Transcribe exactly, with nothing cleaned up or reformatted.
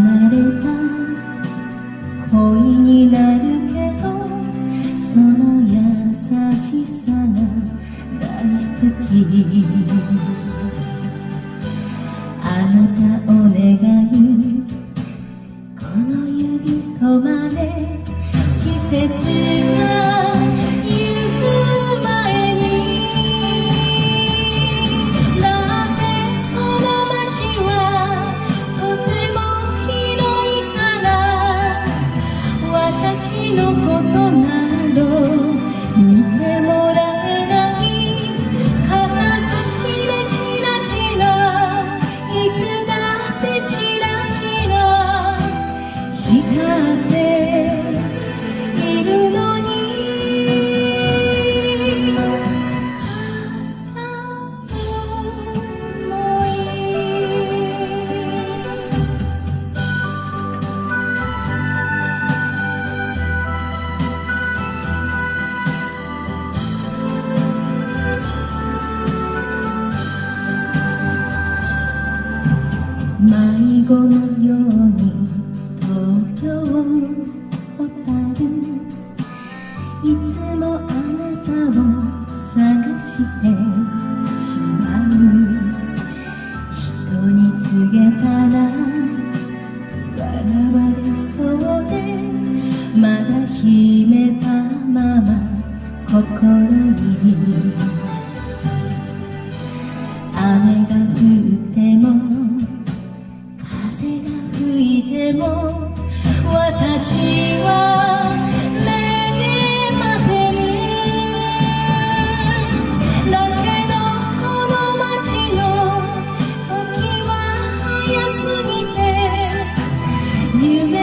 離れた恋になるけど、その優しさが大好き。あなたお願い、この指とまで季節が行く前に。だってこの街はとても広いから、私のことなど見てもらえない。片隅でチラチラ、いつだってチラチラ光っているのに。迷子のように東京ホタル、いつもあなたを探してしまう。人に告げたら笑われそうで、まだ秘めたまま心に。雨が降っても風が吹いても私はめげません。だけどこの街の時は早すぎて、夢